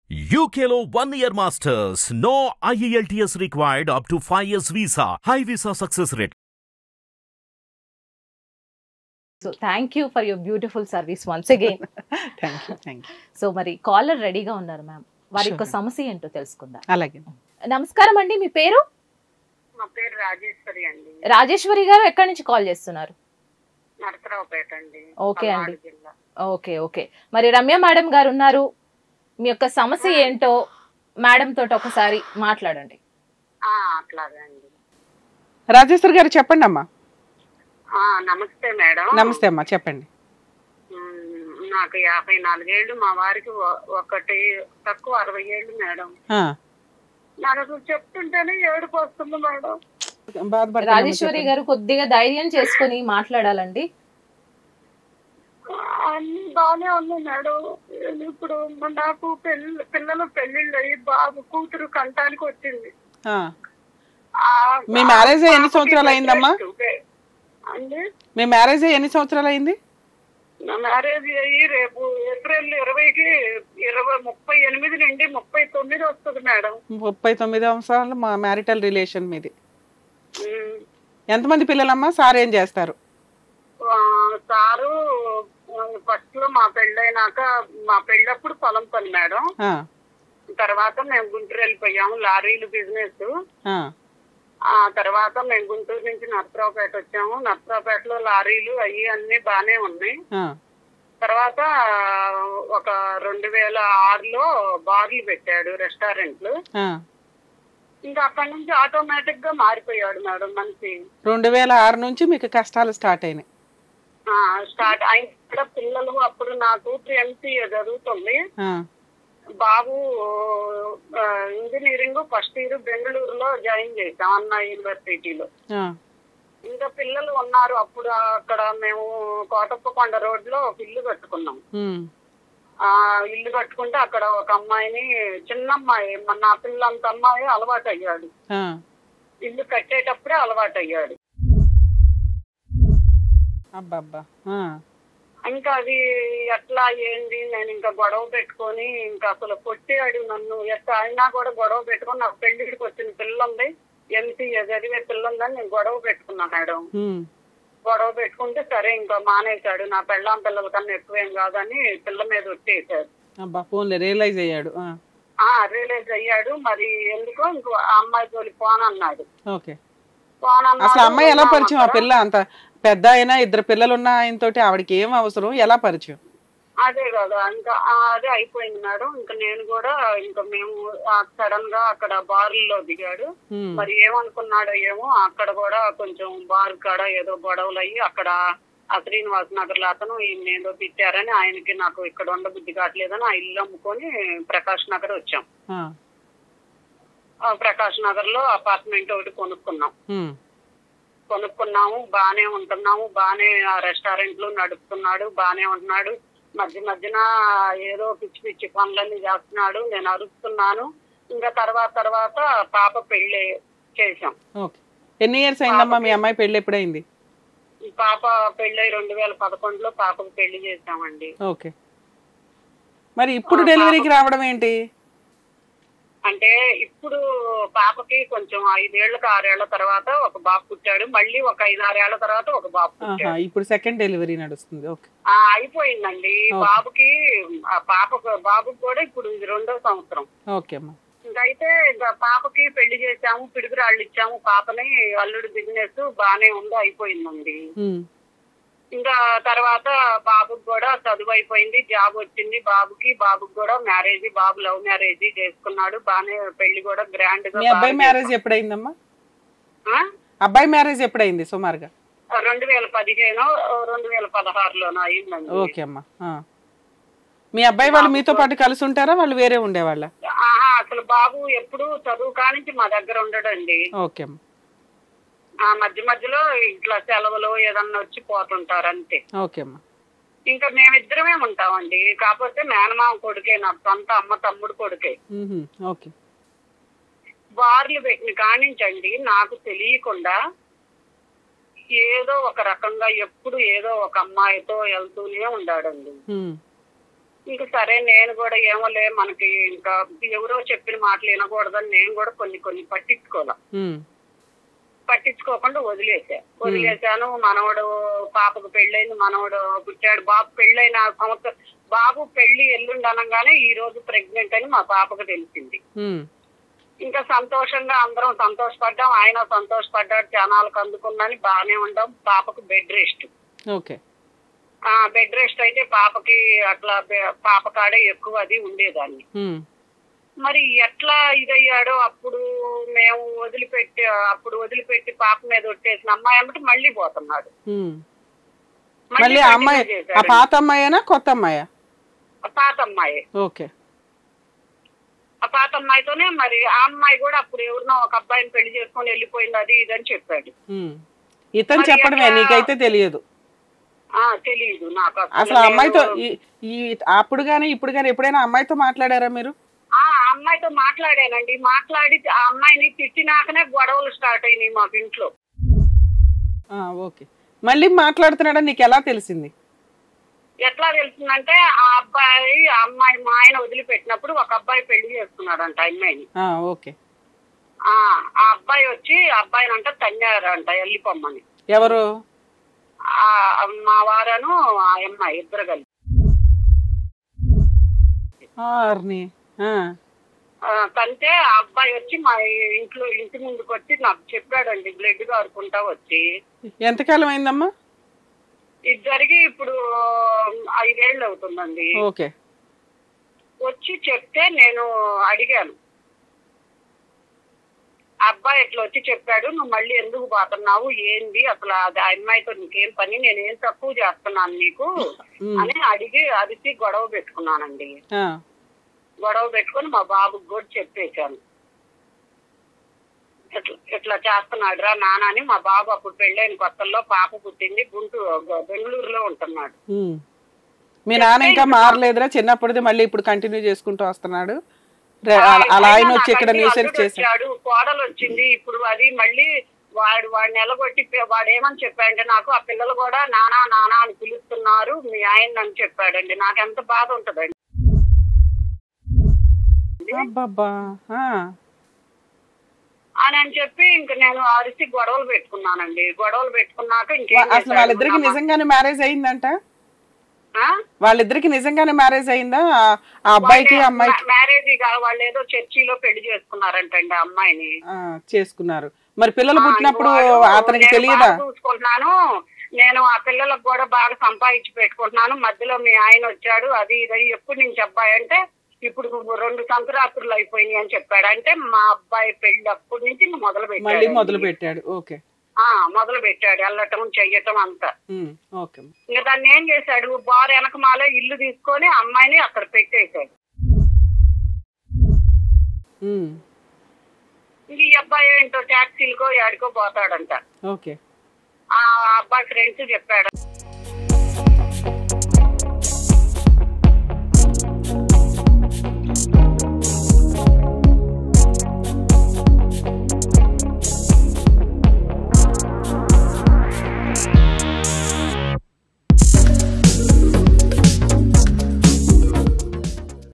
UKLO 1 year masters. No IELTS required up to 5 years visa. High visa success rate. So thank you for your beautiful service once again. Thank you so మరి caller రెడీగా ఉన్నారు ma'am. వారి యొక్క Sure. సమస్య ఏంటో తెలుసుకుందాం. అలాగే నమస్కారం అండి, మీ పేరు? మా పేరు రాజేశ్వరి అండి. రాజేశ్వరి గారు ఎక్కడి నుంచి కాల్ చేస్తున్నారు? నరసరావుపేట అండి. ఓకే అండి. పల్నాడు జిల్లా. ఓకే. మరి రమ్య మేడం గారు ఉన్నారు. మీ యొక్క సమస్య ఏంటో మేడం తోటి ఒకసారి మాట్లాడండి. అట్లాగే అండి. రాజేశ్వరి గారు చెప్పండి అమ్మా. నమస్తే మేడం. నమస్తే అమ్మా, చెప్పండి. నాకు 54 ఏళ్ళు, మా వారికి ఒకటి తక్కువ 60 ఏళ్ళు మేడం. ఆ, నాకు అసలు చెప్తుంటేనే ఏడుపు వస్తుంది మేడం. బాధపడకండి అమ్మా, రాజేశ్వరి చెప్పండి. గారు కొద్దిగా ధైర్యం చేసుకుని మాట్లాడాలండి. అన్ని బాగానే ఉంది మేడం. ఇప్పుడు నాకు పిల్లలు పెళ్లిళ్ళు అయ్యి బాబు కూతురు కంటానికి వచ్చింది. ఆ, మీ మ్యారేజ్ ఎన్ని సంవత్సరాలు అయిందమ్మా? అండి, మీ మ్యారేజ్ ఎన్ని సంవత్సరాలు అయింది? నా మ్యారేజ్ అయ్యి రేపు ఏప్రిల్ 20కి 38 నుండి 39 వస్తుంది మేడం. 39 సంవత్సరాలు మా మ్యారిటల్ రిలేషన్ మీది. ఉమ్, ఎంతమంది పిల్లలమ్మా? సార్ ఏం చేస్తారు? సారు ఫస్ట్ లో మా పెళ్ళైనాక, మా పెళ్ళప్పుడు పొలం పని మేడం. ఆ, తర్వాత మేము గుంటూరు వెళ్ళిపోయాము, లారీలు బిజినెస్. ఆ, ఆ తర్వాత మేము గుంటూరు నుంచి నరసరావుపేట వచ్చాము. నరసరావుపేటలో లారీలు అవి అన్ని బానే ఉన్నాయి. ఆ, తర్వాత ఒక 2006లో బార్లు పెట్టాడు, రెస్టారెంట్లు. ఆ. ఇంకా అక్కడి నుంచి ఆటోమేటిక్ గా మారిపోయాడు మేడం మనిషి. 2006 నుంచి మీకు కష్టాలు స్టార్ట్ అయినాయి. స్టార్ట్ అయిన కూడా పిల్లలు, అప్పుడు నా కూతురు MCA చదువుతుంది. ఆ, బాబు ఇంజనీరింగ్ ఫస్ట్ ఇయర్ బెంగళూరులో జాయిన్ చేశాం అన్నా యూనివర్సిటీలో. ఆ, ఇంకా పిల్లలు ఉన్నారు. అప్పుడు అక్కడ మేము కోటప్పకొండ రోడ్ లో ఒక ఇల్లు కట్టుకున్నాం. ఉమ్, ఇల్లు కట్టుకుంటే అక్కడ ఒక అమ్మాయిని, చిన్న అమ్మాయి, నా పిల్లంత అమ్మాయి అలవాటు అయ్యాడు. ఆ, ఇల్లు కట్టేటప్పుడే అలవాటు అయ్యాడు. అబ్బబ్బా. ఆ, ఇంకా అది ఎట్లా ఏంది, నేను ఇంకా గొడవ పెట్టుకొని, ఇంకా అసలు కొట్టాడు నన్ను. ఎట్లా అయినా కూడా గొడవ పెట్టుకొని, నాకు పెళ్లికి వచ్చిన పిల్లుంది, MCA చదివే పిల్లుందని నేను గొడవ పెట్టుకున్నా మేడం. ఉమ్, గొడవ పెట్టుకుంటే సరే ఇంకా మానేశాడు. నా పెళ్ళాం పిల్లల కన్నా ఎక్కువేం కాదని పిల్ల మీద వచ్చేసాడు. అబ్బా, ఫోన్లే రియలైజ్ అయ్యాడు. రియలైజ్ అయ్యాడు. మరి ఎందుకో ఇంకో ఆ అమ్మాయి తోలి పోనన్నాడు. ఓకే. అసలు అమ్మాయి ఎలా పరిచయం? ఆ పిల్ల అంత పెద్ద అయినా, 2 పిల్లలు ఉన్న ఆయన తోటి ఆవిడకి ఏం అవసరం? ఎలా పరిచయం? అదే కదా, ఇంకా అదే అయిపోయింది మేడం. ఇంకా నేను కూడా, ఇంకా మేము సడన్ గా అక్కడ బార్లో దిగాడు. ఉమ్, మరి ఏమనుకున్నాడో ఏమో, అక్కడ కూడా కొంచెం బార్ కాడ ఏదో గొడవలు అయ్యి, అక్కడ ఆ శ్రీనివాస్ నగర్ లో అతను ఈయన ఏదో తిట్టారని, ఆయనకి నాకు ఇక్కడ ఉండబుద్ధి కావట్లేదని ఆ ఇల్లు అమ్ముకొని ప్రకాష్ నగర్ వచ్చాం. ఆ, ప్రకాష్ నగర్ లో అపార్ట్మెంట్ ఒకటి కొనుక్కున్నాం. ఉమ్, కొనుక్కున్నాము, బానే ఉంటున్నాము, బానే ఆ రెస్టారెంట్ లో నడుపుతున్నాడు, బానే ఉంటున్నాడు. మధ్యన ఏదో పిచ్చి పిచ్చి పనులన్నీ చేస్తున్నాడు. నేను అరుస్తున్నాను. ఇంకా తర్వాత పాప పెళ్లి చేశాం. ఓకే. ఎన్ని ఇయర్స్ అయిందమ్మా మీ అమ్మాయి పెళ్ళి? ఎప్పుడైంది? పాప పెళ్ళి 2011లో పాపకు పెళ్లి చేశామండి. ఓకే. మరి ఇప్పుడు డెలివరీకి రావడం ఏంటి? అంటే ఇప్పుడు పాపకి కొంచెం 5 ఏళ్ళకి 6 ఏళ్ల తర్వాత ఒక బాబు పుట్టాడు. మళ్ళీ ఒక 5-6 ఏళ్ల తర్వాత ఒక బాబు పుట్టాడు. ఇప్పుడు సెకండ్ డెలివరీ నడుస్తుంది. ఓకే. అయిపోయిందండి. Okay. బాబుకి, ఆ బాబుకి కూడా ఇప్పుడు ఇది 2వ సంవత్సరం. ఓకే అమ్మా. ఇంకైతే ఇంకా పాపకి పెళ్లి చేసాము, పిడుగురాళ్ళు ఇచ్చాము. పాపని అల్లుడు బిజినెస్ బానే ఉంది, అయిపోయిందండి. ఉమ్, ఇంకా తర్వాత బాబుకి కూడా చదువు అయిపోయింది, జాబ్ వచ్చింది బాబుకి కూడా మ్యారేజ్, బాబు లవ్ మ్యారేజ్ చేసుకున్నాడు. బానే పెళ్లి కూడా గ్రాండ్ గా. మీ అబ్బాయి మ్యారేజ్ ఎప్పుడైందమ్మా? అబ్బాయి మ్యారేజ్ ఎప్పుడైంది సుమారుగా? 2015 2016లోనో అయిందండి. ఓకే అమ్మా. మీ అబ్బాయి వాళ్ళు మీతో పాటు కలిసి ఉంటారా? వాళ్ళు వేరే ఉండేవాళ్ళ? అసలు బాబు ఎప్పుడు చదువు కానించి మా దగ్గర ఉండడండి. ఓకే అమ్మా. మధ్యలో ఇట్లా సెలవులు ఏదన్నా వచ్చి పోతుంటారు అంతే. ఓకే అమ్మా. ఇంకా మేమిద్దరమే ఉంటామండి. కాకపోతే మేనమామ కొడుకే, నాకు సొంత అమ్మ తమ్ముడు కొడుకే. ఓకే. బార్లు పెట్టిన కానించండి నాకు తెలియకుండా ఏదో ఒక రకంగా ఎప్పుడు ఏదో ఒక అమ్మాయితో వెళ్తూనే ఉండాడండి. ఇంక సరే నేను కూడా ఏమోలే మనకి ఇంకా ఎవరో చెప్పిన మాటలు వినకూడదని నేను కూడా కొన్ని పట్టించుకోకుండా వదిలేశాను. మనవడు పాపకు పెళ్ళైంది, మనవడు పుట్టాడు, బాబు పెళ్ళైన సంవత్సరం, బాబు పెళ్లి ఎల్లుండి అనగానే ఈ రోజు ప్రెగ్నెంట్ అని మా పాపకు తెలిసింది. ఇంకా సంతోషంగా అందరం సంతోషపడ్డాం, ఆయన సంతోషపడ్డాడు, జనాలకు అందుకుందని బాగానే ఉండాం. పాపకు బెడ్ రెస్ట్. బెడ్ రెస్ట్ అయితే పాపకి అట్లా పాప కాడే ఎక్కువ అది ఉండేదాన్ని. మరి ఎట్లా ఇదయ్యాడో అప్పుడు మేము వదిలిపెట్టి పాప మీద ఒట్టేసిన అమ్మాయి అమ్మటి మళ్ళీ పోతున్నాడు. మళ్ళీ అమ్మాయి పాత అమ్మాయేనా కొత్త అమ్మాయా? పాత అమ్మాయి. ఓకే. ఆ పాత అమ్మాయితోనే మరి ఆ అమ్మాయి కూడా అప్పుడు ఎవరినో ఒక అబ్బాయిని పెళ్లి చేసుకొని వెళ్ళిపోయింది అది ఇదని చెప్పాడు. ఇతను చెప్పడమే, నీకైతే తెలియదు? తెలియదు నాకు అసలు. అమ్మాయితో అప్పుడు గానీ ఇప్పుడు గానీ ఎప్పుడైనా అమ్మాయితో మాట్లాడారా మీరు? ఆ అమ్మాయితో మాట్లాడానండి. మాట్లాడి ఆ అమ్మాయిని తిట్టినాకనే గొడవలు స్టార్ట్ అయినాయి మాకు ఇంట్లో. ఓకే. మళ్ళీ మాట్లాడుతున్నాడా నీకు ఎలా తెలిసింది? ఎట్లా తెలిసిందంటే ఆ అమ్మాయి మా ఆయన వదిలిపెట్టినప్పుడు ఒక అబ్బాయి పెళ్లి చేసుకున్నాడంట అమ్మాయిని. ఓకే. ఆ అబ్బాయి వచ్చి అబ్బాయిని అంట తన్నారంట వెళ్ళిపోమ్మని. ఎవరు? మా వారను ఆ అమ్మాయి ఇద్దరు కలిసి కంటే ఆ అబ్బాయి వచ్చి మా ఇంటి ముందుకు వచ్చి నాకు చెప్పాడండి, బ్లడ్ కారుకుంటా వచ్చి. ఎంతకాలం అయిందమ్మా? ఇది జరిగి ఇప్పుడు 5 ఏళ్ళు అవుతుందండి. ఓకే. వచ్చి చెప్తే నేను అడిగాను, అబ్బాయి ఎట్లా వచ్చి చెప్పాడు, నువ్వు మళ్ళీ ఎందుకు పోతున్నావు, ఏంది అసలు అది అమ్మాయితో నీకేం పని, నేనేం తక్కువ చేస్తున్నాను నీకు అని అరిచి గొడవ పెట్టుకున్నానండి. గొడవ పెట్టుకుని మా బాబుకి కూడా చెప్పేశాను, ఇట్లా చేస్తున్నాడు రా నాన్న అని. మా బాబు అప్పుడు పెళ్ళైన కొత్తల్లో పాప పుట్టింది, బెంగళూరులో ఉంటున్నాడు. మీ నాన్న ఇంకా మారలేదురా చిన్నప్పుడుది, మళ్ళీ ఇప్పుడు కంటిన్యూ చేసుకుంటూ వస్తున్నాడు? అలా ఆయన వచ్చి ఇక్కడ న్యూసెన్స్ చేశాడు. కోడలు వచ్చింది ఇప్పుడు, అది మళ్ళీ వాడు నిలబొట్టి వాడు ఏమని చెప్పాడంటే నాకు ఆ పిల్లలు కూడా నానా నానా అని పిలుస్తున్నారు మీ ఆయన అని చెప్పాడండి. నాకు ఎంత బాధ ఉంటదండి. అని చెప్పి ఇంక నేను అరిసి గొడవలు పెట్టుకున్నానండి. గొడవలు పెట్టుకున్నాక అసలు వాళ్ళిద్దరికి నిజంగానే మ్యారేజ్ అయిందంట? వాళ్ళిద్దరికి నిజంగానే మ్యారేజ్ అయిందా? ఆ అబ్బాయికి అమ్మాయికి మ్యారేజ్ కాదు, వాళ్ళు ఏదో చర్చిలో పెళ్లి చేసుకున్నారంటండి అమ్మాయిని. చేసుకున్నారు. మరి పిల్లలు పుట్టినప్పుడు అతనికి తెలియదా? చూసుకుంటున్నాను నేను, ఆ పిల్లలకు కూడా బాగా సంపాదించి పెట్టుకుంటున్నాను, మధ్యలో మీ ఆయన వచ్చాడు అది ఇది ఎప్పుడు నుంచి అబ్బాయి అంటే ఇప్పుడు 2 సంక్రాంతులు అయిపోయినాయి అని చెప్పాడు. అంటే మా అబ్బాయి పెళ్లి అప్పటి నుంచి మొదలు పెట్టాడు. ఓకే. మొదలు పెట్టాడు వెళ్ళటం చెయ్యటం అంతా. ఇంకా దాన్ని ఏం చేశాడు, బార్ వెనకమాలే ఇల్లు తీసుకొని అమ్మాయిని అక్కడ పెట్టేశాడు. ఈ అబ్బాయి ఏంటో టాక్సీలకో ఎక్కడికో పోతాడంట. ఆ అబ్బాయి ఫ్రెండ్స్ చెప్పాడు.